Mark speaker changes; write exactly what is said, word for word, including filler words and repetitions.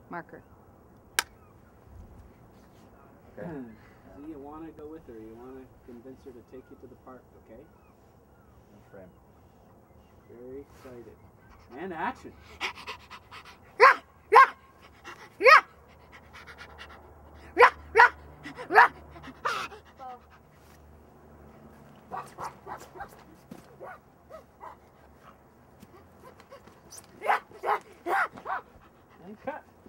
Speaker 1: Marker.
Speaker 2: Okay.
Speaker 3: So you want to go with her. You want to convince her to take you to the park, okay?
Speaker 2: Frame.
Speaker 3: Very excited. And action. And cut.